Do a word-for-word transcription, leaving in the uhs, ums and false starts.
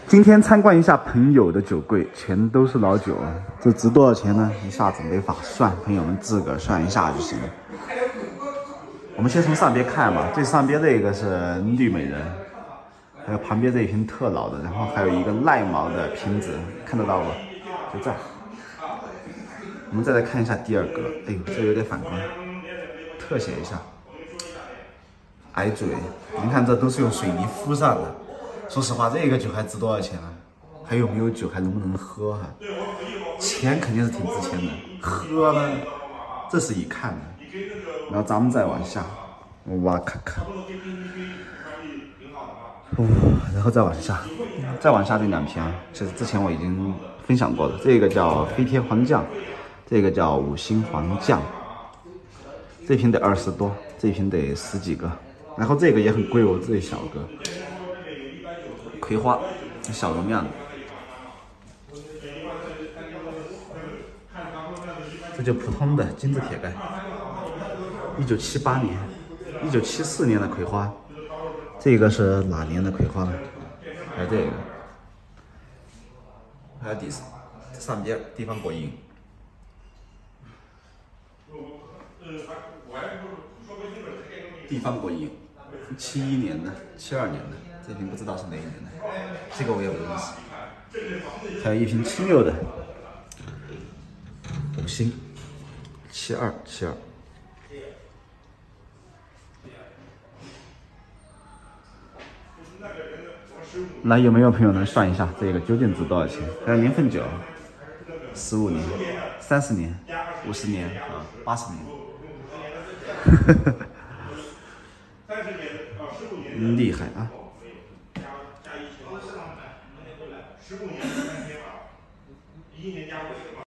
今天参观一下朋友的酒柜，全都是老酒啊。这值多少钱呢？一下子没法算，朋友们自个儿算一下就行了。我们先从上边看吧，最上边这个是绿美人，还有旁边这一瓶特老的，然后还有一个赖毛的瓶子，看得到不？就这儿。我们再来看一下第二个，哎呦，这有点反光，特写一下。矮嘴，你看这都是用水泥敷上的。说实话，这个酒还值多少钱啊？还有没有酒？还能不能喝哈、啊？钱肯定是挺值钱的，喝呢，这是一看的。然后咱们再往下，哇看看，哦，然后再往下，再往下这两瓶，其实之前我已经分享过了。这个叫飞天黄酱，这个叫五星黄酱，这瓶得二十多，这瓶得十几个。然后这个也很贵哦，这一小个。葵花，小容量的，这就普通的金字铁盖，一九七八年、一九七四年的葵花，这个是哪年的葵花呢？还有这个，还有底上边地方果蝇，地方果蝇，七一年的、七二年的。这瓶不知道是哪一年的，这个我也不认识。还有一瓶七六的，五星，七二七二。来，有没有朋友能算一下这个究竟值多少钱？还有年份酒，十五年、三十年、五十年啊，八十年。厉害啊！十五年三天吧，一一年加五十吧。